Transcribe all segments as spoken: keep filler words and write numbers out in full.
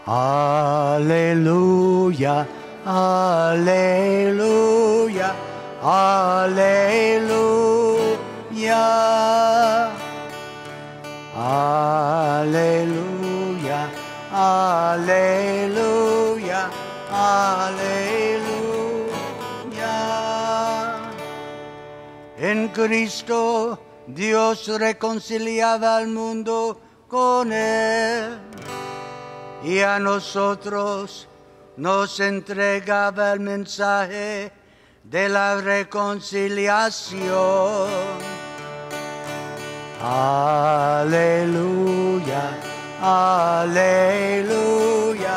Aleluya, aleluya, aleluya. Aleluya, aleluya, aleluya. En Cristo Dios reconciliaba al mundo con Él y a nosotros nos entregaba el mensaje de la reconciliación. Aleluya, aleluya,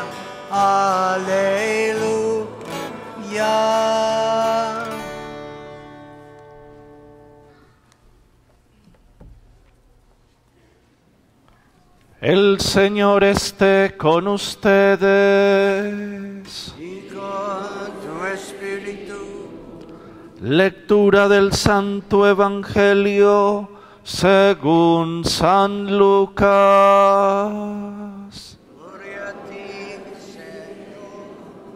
aleluya. El Señor esté con ustedes. Y con tu espíritu. Lectura del Santo Evangelio según San Lucas. Gloria a ti, Señor.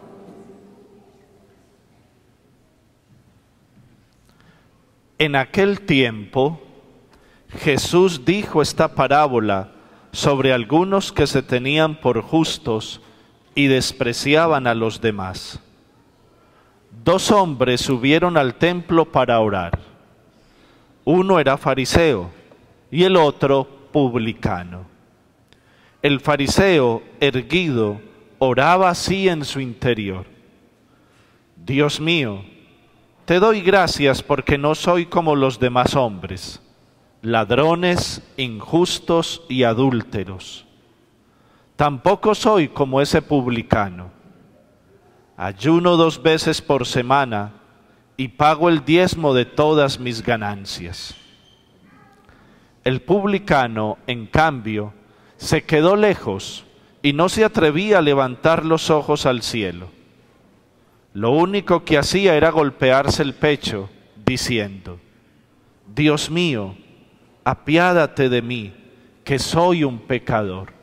En aquel tiempo, Jesús dijo esta parábola sobre algunos que se tenían por justos y despreciaban a los demás. Dos hombres subieron al templo para orar. Uno era fariseo y el otro publicano. El fariseo, erguido, oraba así en su interior: Dios mío, te doy gracias porque no soy como los demás hombres, ladrones, injustos y adúlteros. Tampoco soy como ese publicano. Ayuno dos veces por semana y pago el diezmo de todas mis ganancias. El publicano, en cambio, se quedó lejos y no se atrevía a levantar los ojos al cielo. Lo único que hacía era golpearse el pecho, diciendo: Dios mío, apiádate de mí, que soy un pecador.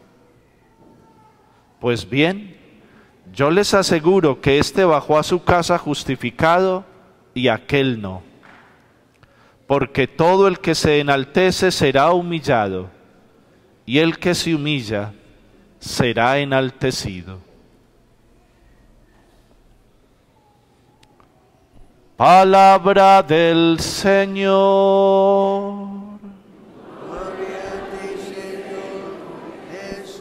Pues bien, yo les aseguro que éste bajó a su casa justificado y aquel no. Porque todo el que se enaltece será humillado, y el que se humilla será enaltecido. Palabra del Señor. Gloria a ti, Señor Jesús.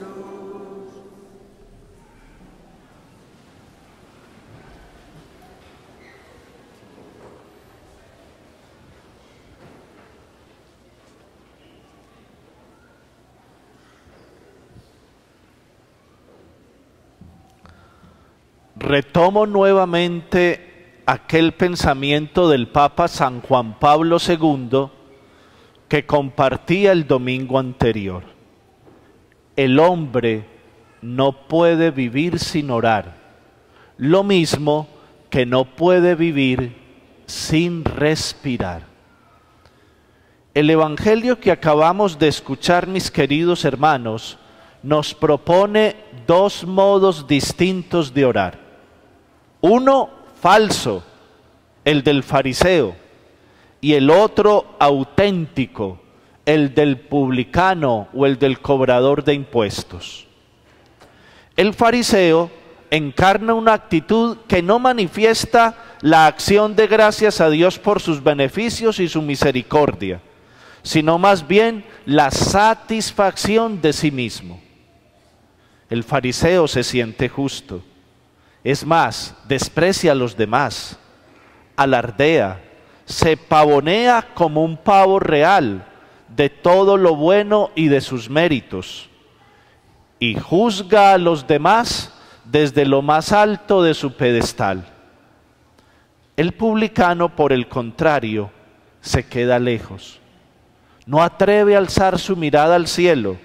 Retomo nuevamente aquel pensamiento del Papa San Juan Pablo segundo que compartía el domingo anterior. El hombre no puede vivir sin orar, lo mismo que no puede vivir sin respirar. El Evangelio que acabamos de escuchar, mis queridos hermanos, nos propone dos modos distintos de orar. Uno falso, el del fariseo, y el otro auténtico, el del publicano o el del cobrador de impuestos. El fariseo encarna una actitud que no manifiesta la acción de gracias a Dios por sus beneficios y su misericordia, sino más bien la satisfacción de sí mismo. El fariseo se siente justo. Es más, desprecia a los demás, alardea, se pavonea como un pavo real de todo lo bueno y de sus méritos, y juzga a los demás desde lo más alto de su pedestal. El publicano, por el contrario, se queda lejos, no atreve a alzar su mirada al cielo,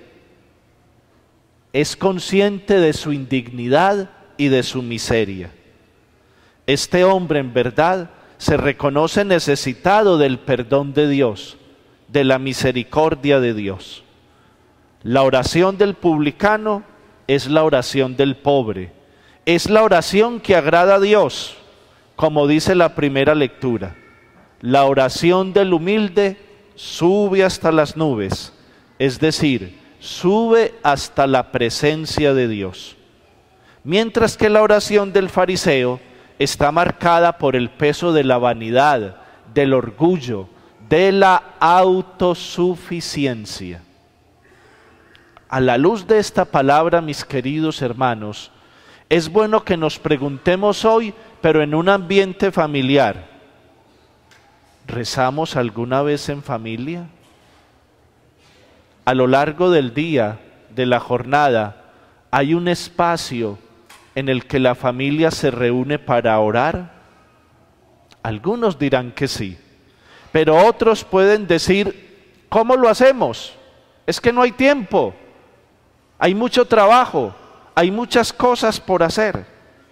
es consciente de su indignidad y de su miseria. Este hombre en verdad se reconoce necesitado del perdón de Dios, de la misericordia de Dios. La oración del publicano es la oración del pobre. Es la oración que agrada a Dios, como dice la primera lectura. La oración del humilde sube hasta las nubes, es decir, sube hasta la presencia de Dios. Mientras que la oración del fariseo está marcada por el peso de la vanidad, del orgullo, de la autosuficiencia. A la luz de esta palabra, mis queridos hermanos, es bueno que nos preguntemos hoy, pero en un ambiente familiar: ¿rezamos alguna vez en familia? A lo largo del día, de la jornada, ¿hay un espacio en el que la familia se reúne para orar? Algunos dirán que sí, pero otros pueden decir: ¿cómo lo hacemos? Es que no hay tiempo, hay mucho trabajo, hay muchas cosas por hacer.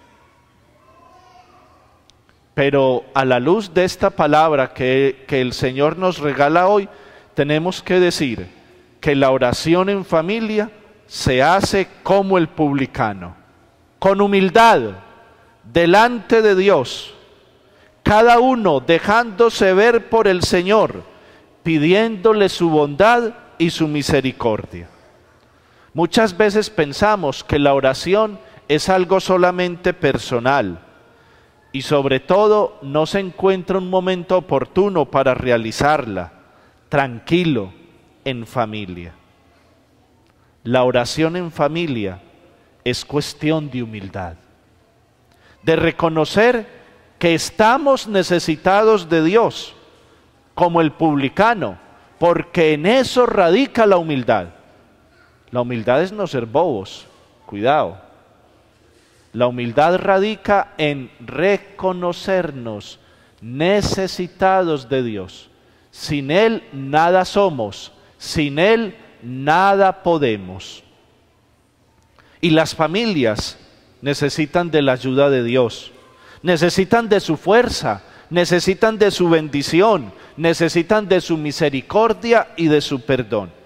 Pero a la luz de esta palabra que, que el Señor nos regala hoy, tenemos que decir que la oración en familia se hace como el publicano, con humildad, delante de Dios, cada uno dejándose ver por el Señor, pidiéndole su bondad y su misericordia. Muchas veces pensamos que la oración es algo solamente personal, y sobre todo no se encuentra un momento oportuno para realizarla, tranquilo, en familia. La oración en familia es cuestión de humildad, de reconocer que estamos necesitados de Dios, como el publicano, porque en eso radica la humildad. La humildad es no ser bobos, cuidado. La humildad radica en reconocernos necesitados de Dios. Sin Él nada somos, sin Él nada podemos. Y las familias necesitan de la ayuda de Dios, necesitan de su fuerza, necesitan de su bendición, necesitan de su misericordia y de su perdón.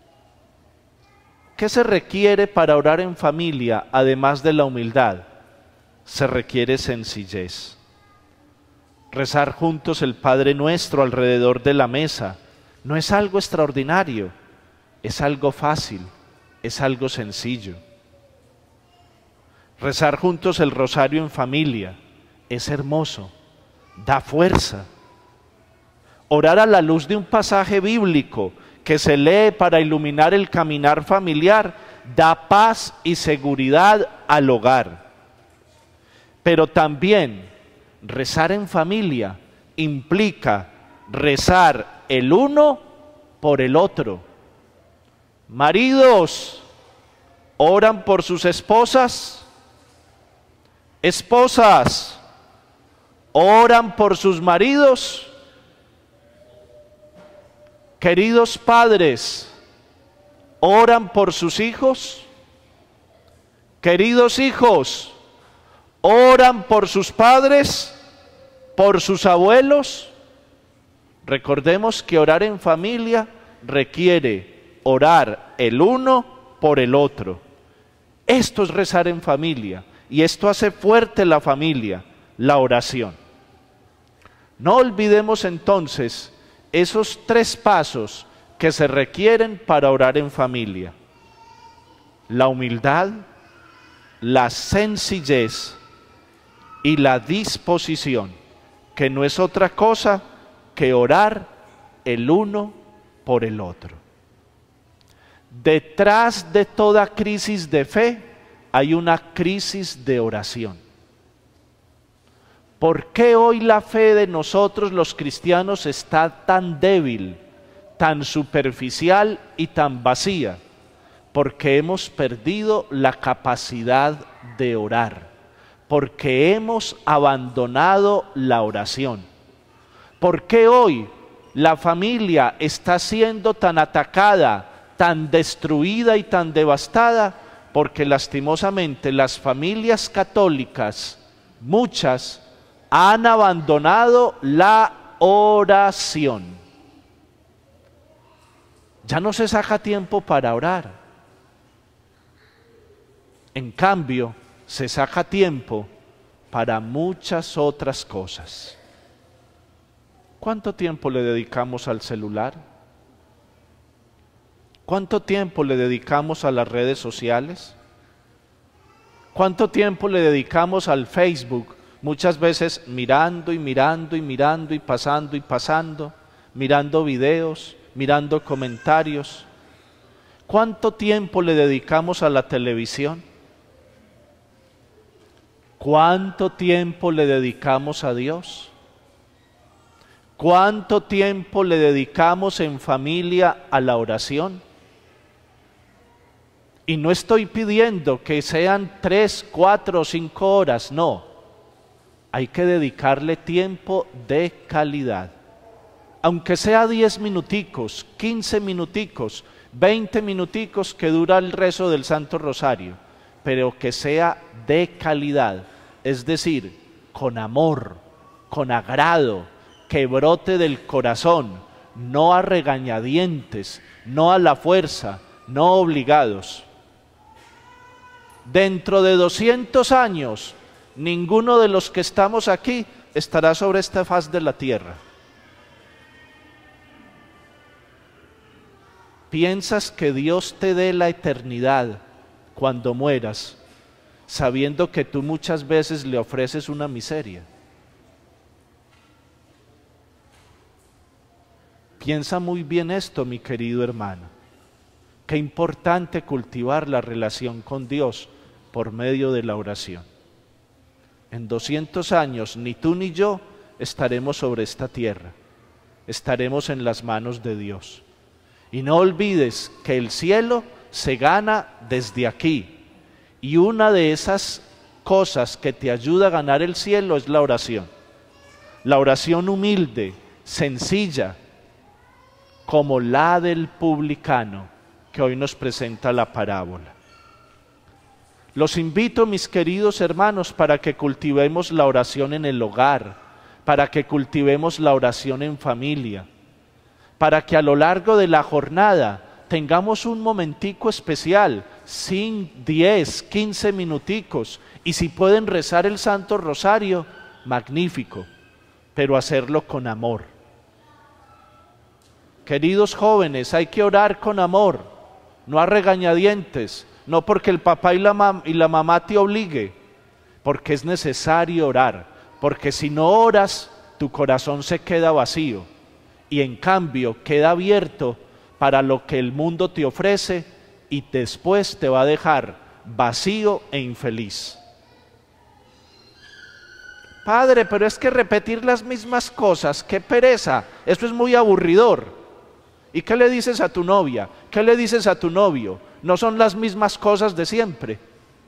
¿Qué se requiere para orar en familia, además de la humildad? Se requiere sencillez. Rezar juntos el Padre Nuestro alrededor de la mesa no es algo extraordinario, es algo fácil, es algo sencillo. Rezar juntos el rosario en familia es hermoso, da fuerza. Orar a la luz de un pasaje bíblico que se lee para iluminar el caminar familiar da paz y seguridad al hogar. Pero también rezar en familia implica rezar el uno por el otro. Maridos, oran por sus esposas. Esposas, oran por sus maridos. Queridos padres, ¿oran por sus hijos? Queridos hijos, ¿oran por sus padres, por sus abuelos? Recordemos que orar en familia requiere orar el uno por el otro. Esto es rezar en familia y esto hace fuerte la familia, la oración. No olvidemos entonces esos tres pasos que se requieren para orar en familia: la humildad, la sencillez y la disposición, que no es otra cosa que orar el uno por el otro. Detrás de toda crisis de fe hay una crisis de oración. ¿Por qué hoy la fe de nosotros los cristianos está tan débil, tan superficial y tan vacía? Porque hemos perdido la capacidad de orar, porque hemos abandonado la oración. ¿Por qué hoy la familia está siendo tan atacada, tan destruida y tan devastada? Porque lastimosamente las familias católicas, muchas, han abandonado la oración. Ya no se saca tiempo para orar. En cambio, se saca tiempo para muchas otras cosas. ¿Cuánto tiempo le dedicamos al celular? ¿Cuánto tiempo le dedicamos a las redes sociales? ¿Cuánto tiempo le dedicamos al Facebook? Muchas veces mirando y mirando y mirando y pasando y pasando, mirando videos, mirando comentarios. ¿Cuánto tiempo le dedicamos a la televisión? ¿Cuánto tiempo le dedicamos a Dios? ¿Cuánto tiempo le dedicamos en familia a la oración? Y no estoy pidiendo que sean tres, cuatro o cinco horas, no. Hay que dedicarle tiempo de calidad. Aunque sea diez minuticos, quince minuticos, veinte minuticos que dura el rezo del Santo Rosario, pero que sea de calidad, es decir, con amor, con agrado, que brote del corazón, no a regañadientes, no a la fuerza, no obligados. Dentro de doscientos años, ninguno de los que estamos aquí estará sobre esta faz de la tierra. ¿Piensas que Dios te dé la eternidad cuando mueras, sabiendo que tú muchas veces le ofreces una miseria? Piensa muy bien esto, mi querido hermano. Qué importante cultivar la relación con Dios por medio de la oración. En doscientos años, ni tú ni yo estaremos sobre esta tierra. Estaremos en las manos de Dios. Y no olvides que el cielo se gana desde aquí. Y una de esas cosas que te ayuda a ganar el cielo es la oración. La oración humilde, sencilla, como la del publicano que hoy nos presenta la parábola. Los invito, mis queridos hermanos, para que cultivemos la oración en el hogar, para que cultivemos la oración en familia, para que a lo largo de la jornada tengamos un momentico especial, sin diez, quince minuticos, y si pueden rezar el Santo Rosario, magnífico, pero hacerlo con amor. Queridos jóvenes, hay que orar con amor, no a regañadientes, no porque el papá y la, mam y la mamá te obligue, porque es necesario orar, porque si no oras, tu corazón se queda vacío, y en cambio queda abierto para lo que el mundo te ofrece, y después te va a dejar vacío e infeliz. Padre, pero es que repetir las mismas cosas, qué pereza, eso es muy aburridor. ¿Y qué le dices a tu novia? ¿Qué le dices a tu novio? No son las mismas cosas de siempre.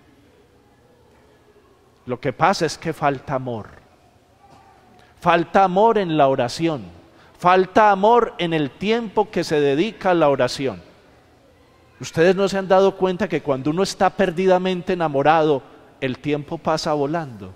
Lo que pasa es que falta amor. Falta amor en la oración. Falta amor en el tiempo que se dedica a la oración. Ustedes no se han dado cuenta que cuando uno está perdidamente enamorado, el tiempo pasa volando.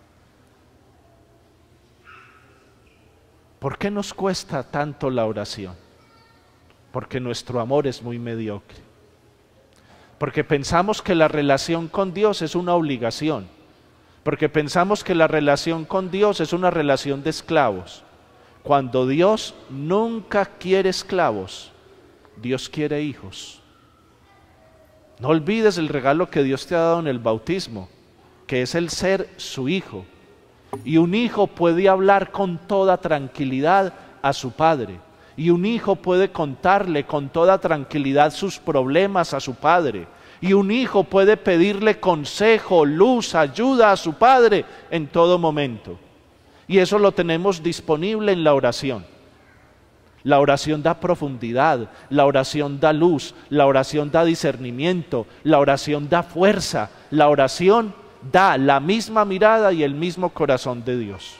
¿Por qué nos cuesta tanto la oración? Porque nuestro amor es muy mediocre. Porque pensamos que la relación con Dios es una obligación. Porque pensamos que la relación con Dios es una relación de esclavos. Cuando Dios nunca quiere esclavos, Dios quiere hijos. No olvides el regalo que Dios te ha dado en el bautismo, que es el ser su hijo. Y un hijo puede hablar con toda tranquilidad a su padre. Y un hijo puede contarle con toda tranquilidad sus problemas a su padre. Y un hijo puede pedirle consejo, luz, ayuda a su padre en todo momento. Y eso lo tenemos disponible en la oración. La oración da profundidad, la oración da luz, la oración da discernimiento, la oración da fuerza, la oración da la misma mirada y el mismo corazón de Dios.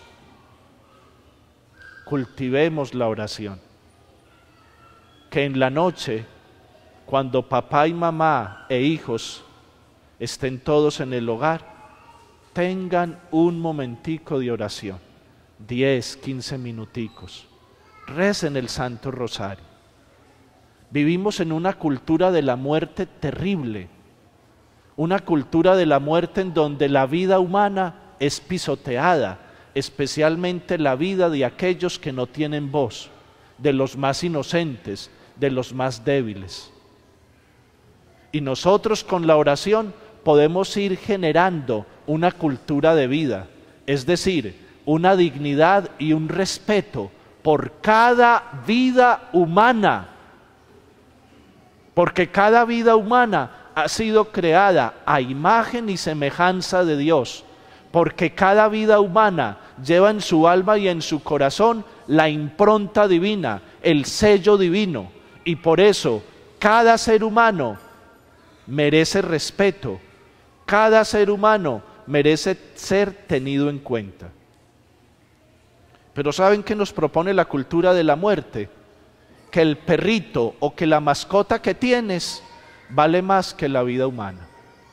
Cultivemos la oración. Que en la noche, cuando papá y mamá e hijos estén todos en el hogar, tengan un momentico de oración, diez, quince minuticos. Recen el Santo Rosario. Vivimos en una cultura de la muerte terrible. una cultura de la muerte en donde la vida humana es pisoteada, especialmente la vida de aquellos que no tienen voz, de los más inocentes, de los más débiles. Y nosotros con la oración podemos ir generando una cultura de vida, es decir, una dignidad y un respeto por cada vida humana, porque cada vida humana ha sido creada a imagen y semejanza de Dios, porque cada vida humana lleva en su alma y en su corazón la impronta divina, el sello divino, y por eso cada ser humano merece respeto, cada ser humano merece ser tenido en cuenta. Pero ¿saben qué nos propone la cultura de la muerte? Que el perrito o que la mascota que tienes vale más que la vida humana.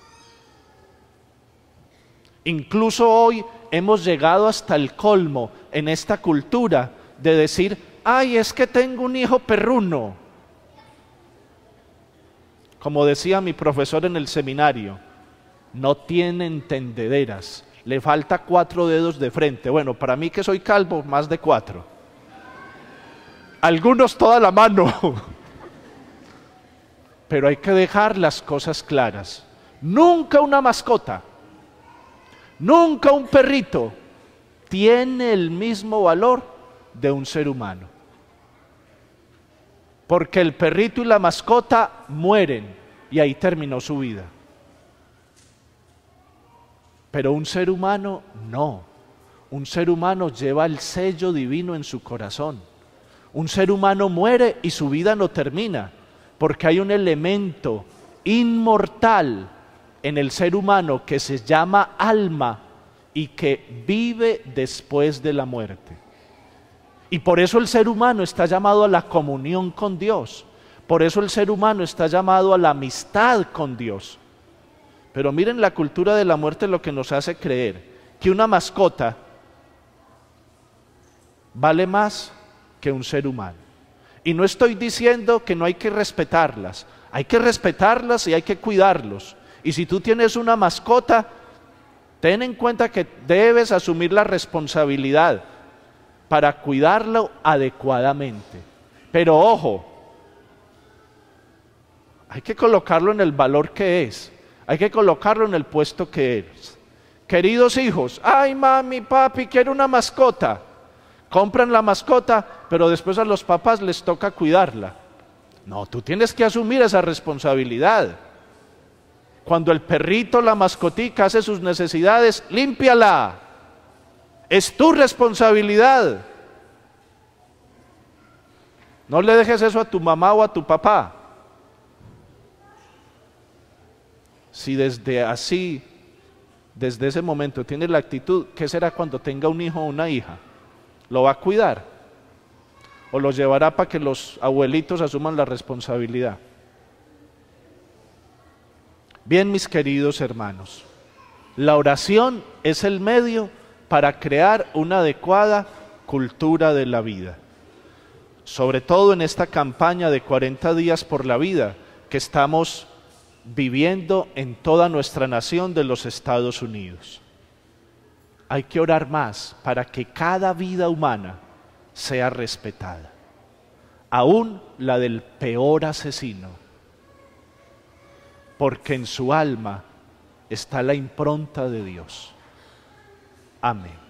Incluso hoy hemos llegado hasta el colmo en esta cultura de decir, ay, es que tengo un hijo perruno. Como decía mi profesor en el seminario, no tiene entendederas, le falta cuatro dedos de frente. Bueno, para mí que soy calvo, más de cuatro. Algunos toda la mano. Pero hay que dejar las cosas claras. Nunca una mascota, nunca un perrito tiene el mismo valor de un ser humano. Porque el perrito y la mascota mueren y ahí terminó su vida. Pero un ser humano no. Un ser humano lleva el sello divino en su corazón. Un ser humano muere y su vida no termina, porque hay un elemento inmortal en el ser humano que se llama alma y que vive después de la muerte. Y por eso el ser humano está llamado a la comunión con Dios. Por eso el ser humano está llamado a la amistad con Dios. Pero miren la cultura de la muerte lo que nos hace creer que una mascota vale más que un ser humano. Y no estoy diciendo que no hay que respetarlas, hay que respetarlas y hay que cuidarlos. Y si tú tienes una mascota, ten en cuenta que debes asumir la responsabilidad para cuidarlo adecuadamente. Pero ojo, hay que colocarlo en el valor que es, hay que colocarlo en el puesto que es. Queridos hijos, ay mami, papi, quiero una mascota. Compran la mascota, pero después a los papás les toca cuidarla. No, tú tienes que asumir esa responsabilidad. Cuando el perrito, la mascotica hace sus necesidades, límpiala. Es tu responsabilidad. No le dejes eso a tu mamá o a tu papá. Si desde así, desde ese momento tienes la actitud, ¿qué será cuando tenga un hijo o una hija? ¿Lo va a cuidar? ¿O lo llevará para que los abuelitos asuman la responsabilidad? Bien, mis queridos hermanos, la oración es el medio para crear una adecuada cultura de la vida. Sobre todo en esta campaña de cuarenta días por la vida que estamos viviendo en toda nuestra nación de los Estados Unidos. Hay que orar más para que cada vida humana sea respetada, aún la del peor asesino, porque en su alma está la impronta de Dios. Amén.